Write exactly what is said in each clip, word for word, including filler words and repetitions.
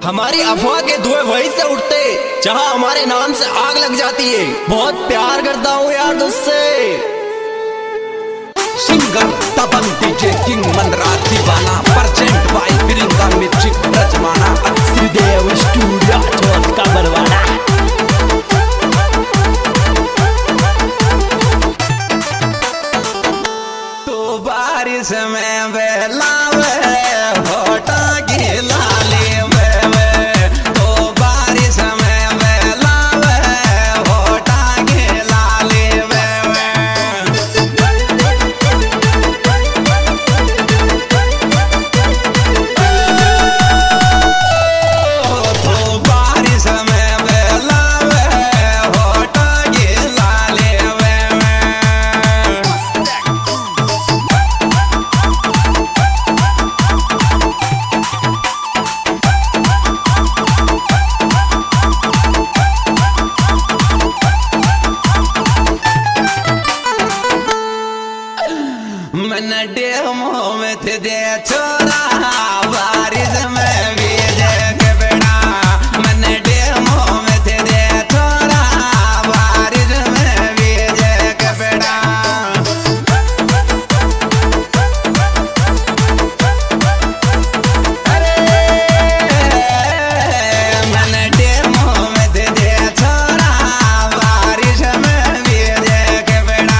हमारी अफवाह के धुएं वहीं से उठते जहां हमारे नाम से आग लग जाती है। बहुत प्यार करता हूँ यार तुझसे। सिंगर तपन डीजे किंग मनरा दीवाना परसेंट बाई प्रियंका म्यूजिक रजमाना श्रीदेव स्टूडियो चौथ का बरवाड़ा। तो बारिश में बहलावे होठा की लाली में थे दे छोरा बारिश में भीजे के बेड़ा। मैंने डेमो में थे दे छोरा बारिश में भीजे के बेड़ा। अरे मैंने डेमो में थे दे छोरा बारिश में भीजे के बेड़ा।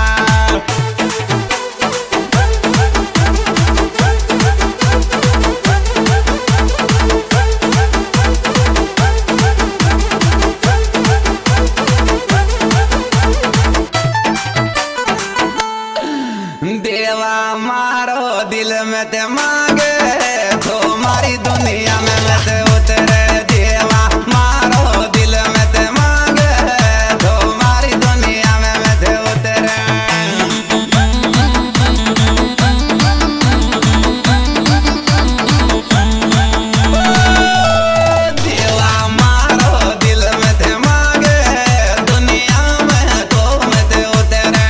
देवा मारो दिल में ते मांगे तो मारी दुनिया में मैं ते उतरे। देवा मारो दिल में ते मांगे तो मारी दुनिया में मैं ते उतरे। देवा मारो दिल में ते मांगे दुनिया में तो मैं ते उतरे।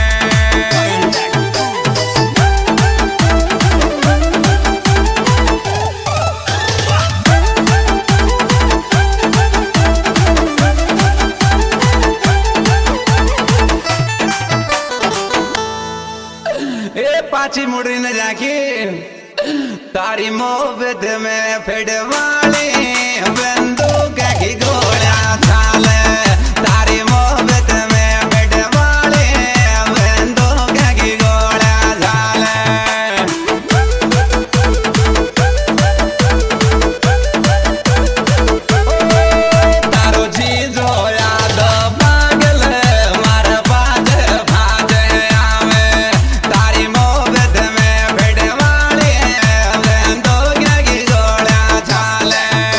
ए पाची मुड़ी न जाके तारी मोहब्बत में फिर वाली बंदूक की गोलियां छाले। तारी मोहब्बत में फिर वाली बंदूक की गोलियां छाले। तारो जी जो याद पागल मार बाज भाज आवे। तारी मोहब्बत में फिर वाली बंदूक की गोलियां छाले।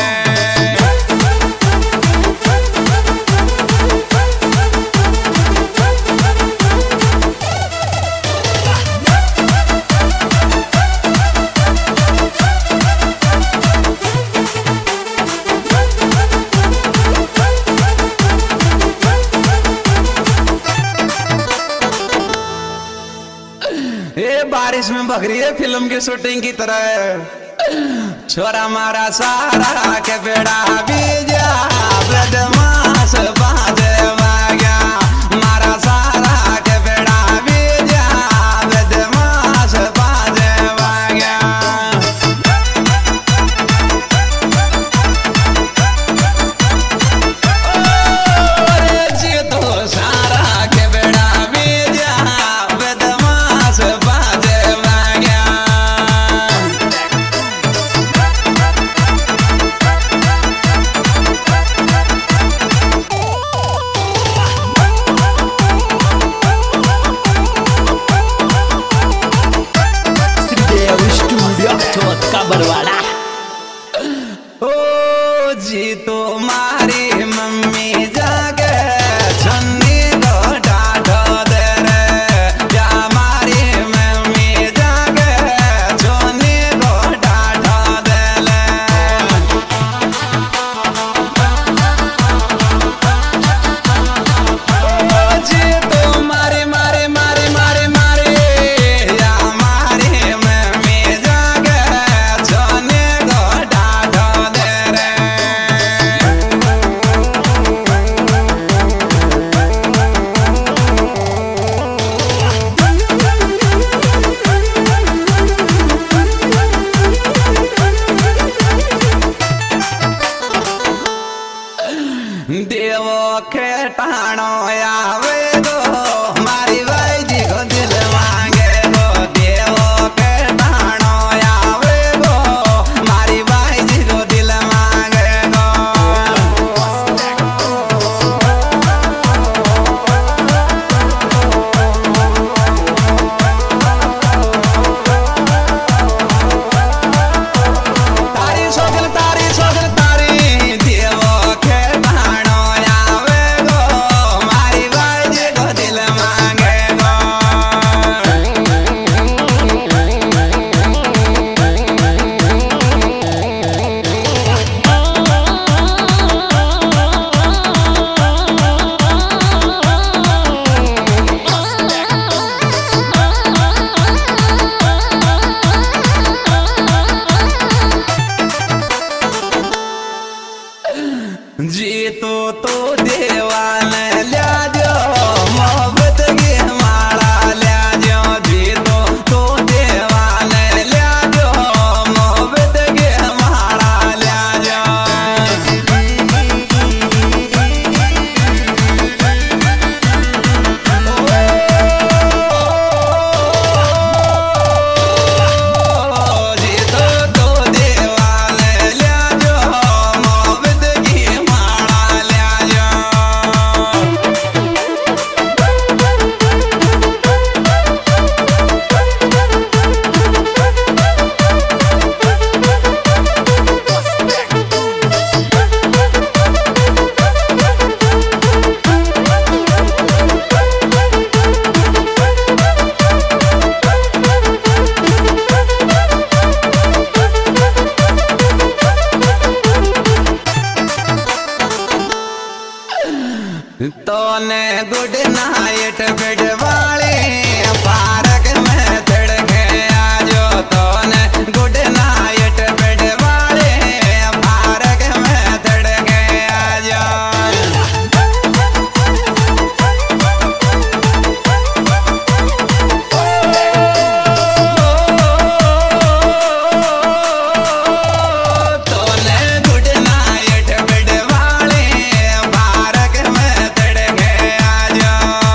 ये बारिश में बकरी है फिल्म की शूटिंग की तरह। छोरा मारा सारा के बेड़ा बीजा बदमाश बाजे वागा। मारा सारा के बेड़ा बीजा बदमाश बाजे वागा। ओ जी तो सारा के बेड़ा बीजा बदमाश बाजे वागा। श्रीदेव स्टूडियो चौथ का बरवाड़ा। ओ जी तो मारी मम्मी जागे छन्नी को डांटो दे रे। जा मारी मम्मी जागे छन्नी को डांटो दे ले। ओ जी तो मारी मारी मारी मारी मारी या मारी मम्मी जागे छन्नी को डांटो दे खेटाणो आवे गो मारी भाई जी को दिल मांगे गो देवो खेटाणो आवे गो मारी भाई जी को दिल मांगे गो तारी सोगल तारी सोगल तारी देवो खेटाणो आवे गो मारी भाई जी को दिल मांगे गो जी तो तो देवान ल्या जो मोहब्बत की माला ल्या जो जी तो तो देवान ल्या जो मोहब्बत की माला ल्या जो जी तो तो देवान ल्या जो मोहब्बत की माला ल्या जो तोने गुड नाइट बेड वाले पार्क में चढ़ आजो तोने गुड नाइट बेड वाले पार्क में चढ़ आजो तोने गुड नाइट बेड वाले पार्क में चढ़ आजो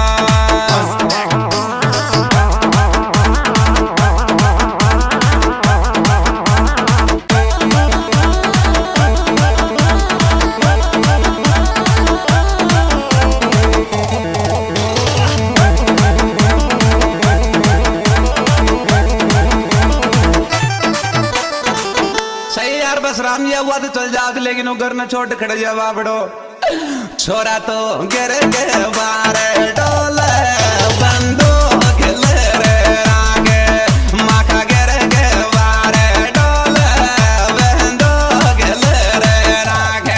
सही यार बस राम जी हुआ तो चल जात लेकिन वो घर न छोड़ खड़े जावा बड़ो छोरा तो गिर के बारे डोले बंदो खिल रे आगे माखा गिर के बारे डोले बंदो खिल रे आगे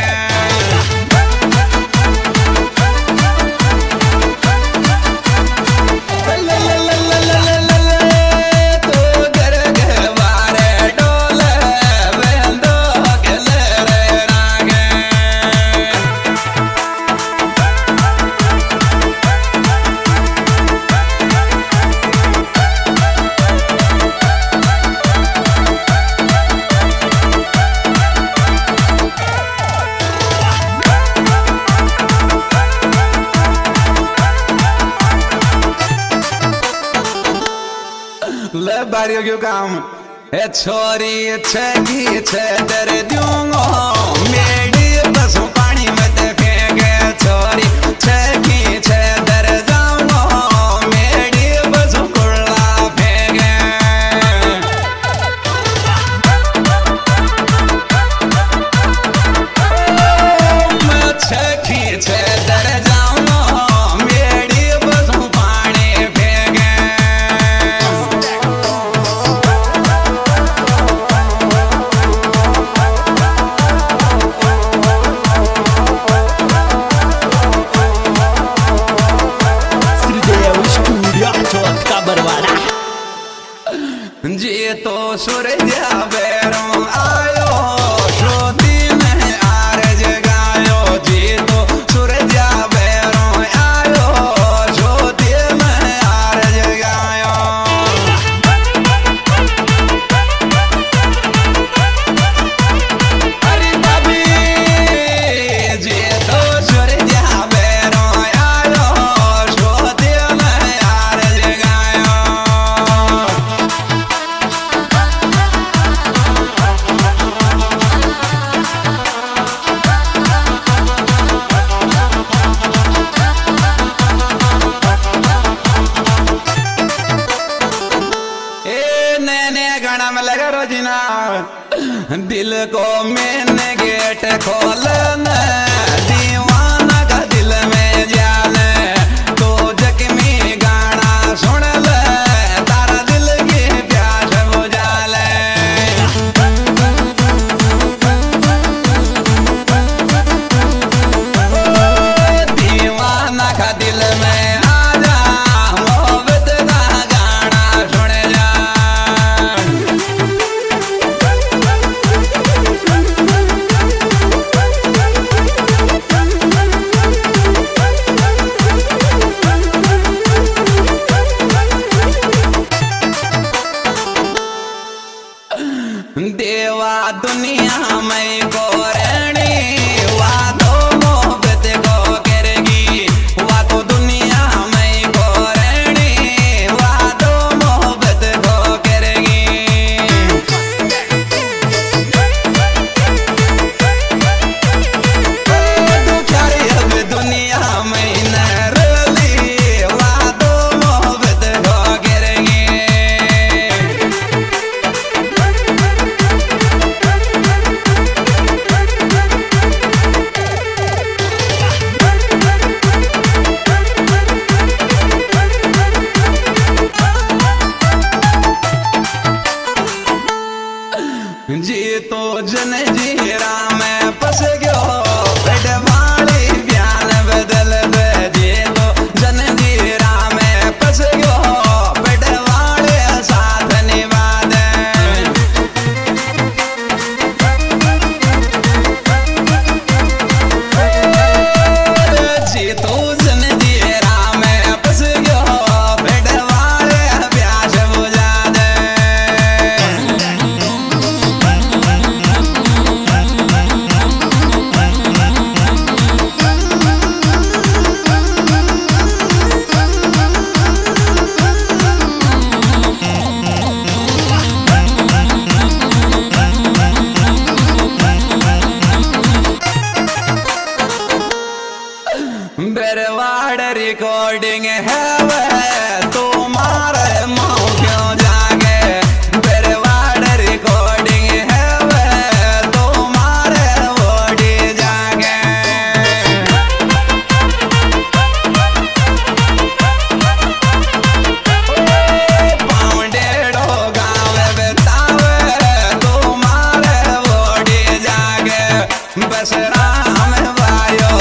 ले ले ले ले ले ले ले ले तो गिर के बारे डोले बंदो खिल रे आगे ले बारियों क्यों काम ए छोरी छगी छे दर दूंगो मेडी बस पानी में ते फेंके छोरी छगी छे दर जाऊंगो मेडी बस कुल्ला फेंके मैं छगी छे दर जाऊंगो मेडी बस पानी फेंके मैंने गेट खोल दीवाना का दिल में जाल तो जख्मी गाना सुन ले तारा दिल की प्यास बुझा ले दीवाना का दिल में आजा मोहब्बत का गाना सुन जा देवा दुनिया में को रहनी वा तो मोहब्बत को करेगी वा तो दुनिया में को रहनी वा तो मोहब्बत को करेगी तू चारी अब दुनिया में न रली वा तो मोहब्बत को करेगी जी तो जन जीरा में फंस गयो पेटवाली बयान बदल दे जी तो जन जीरा में फंस गयो पेटवाले साथ निभा दे जी तो जन जीरा में फंस गयो पेटवाले प्यास बुझा दे बरवाड़ रिकॉर्डिंग है वह तुम्हारे माँ क्यों जागे बरवाड़ रिकॉर्डिंग है वह तुम्हारे बॉडी जागे पाउंडेड़ो गाँव बतावे तुम्हारे बॉडी जागे बस राम भाइयों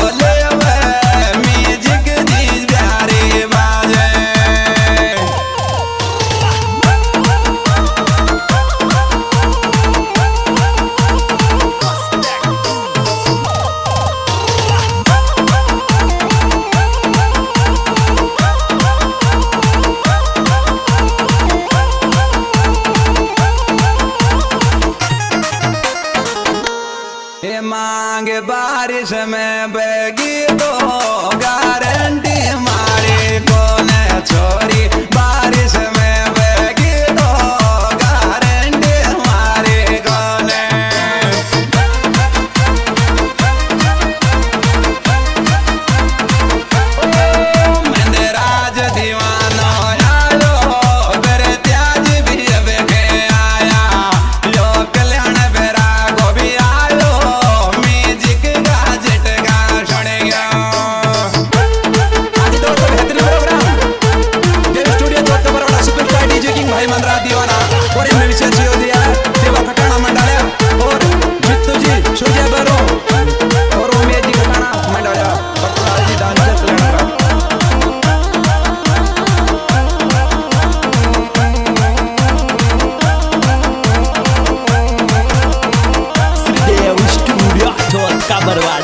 मांग बारिश में बगी तो गारंटी मारी कोने छोरी बारिश में बगी तो गारंटी मारी कोने मैंने राज दीवाना आयो तेरे त्याज भी अब के आया लो कल्याण बेरा को भी आयो भाई मनरा दीवाना और इनमें विशेष दिया देवा खटाना मंडालिया और जित्तू जी सूर्य बरो और उमेश जी खटाना मंडालिया पटनाल जी डांसर कल्याण श्रीदेव स्टूडियो चौथ का बरवाड़ा।